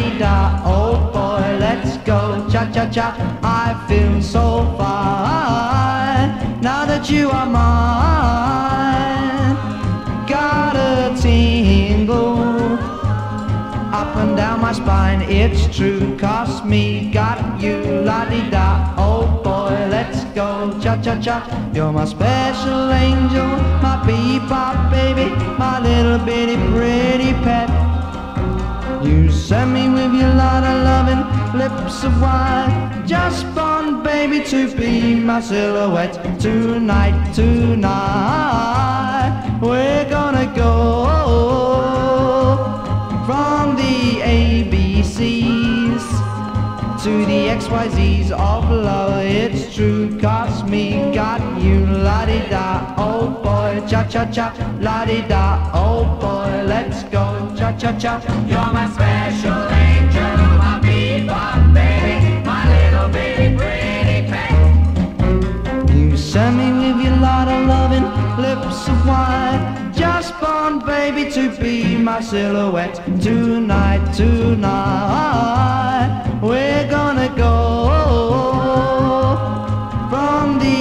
la-di-da, oh boy, let's go, cha-cha-cha. I feel so fine, now that you are mine. Got a tingle up and down my spine, it's true, 'cause me got you, la-di-da, oh boy, let's go, cha-cha-cha. You're my special angel, my bebop baby, my little bitty pretty pet. You send me with your lot of loving lips of wine, just born baby to be my silhouette. Tonight, tonight, we're gonna go from the ABCs to the XYZs of love. It's true, 'cause me got you, la-di-da, oh boy, cha-cha-cha, la-di-da, oh boy, let's go, cha-cha-cha. You're my special angel, my bebop baby, my little bitty pretty pet. You send me with your lot of loving lips of wine, just born baby to be my silhouette. Tonight, tonight, we're gonna go from the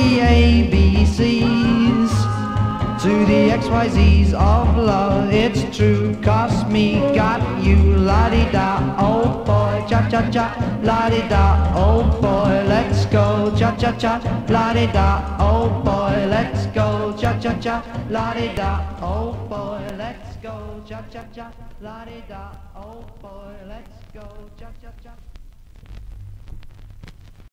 ABCs to the XYZs of love. It's true, 'cause me got you, la-di-da, oh boy, cha-cha-cha, la-di-da, oh boy, let's go, cha-cha-cha, la-di-da, oh boy, let's go, cha-cha-cha, la-di-da, oh boy, let's go, cha-cha-cha, la-di-da, oh boy, let's go, cha-cha-cha.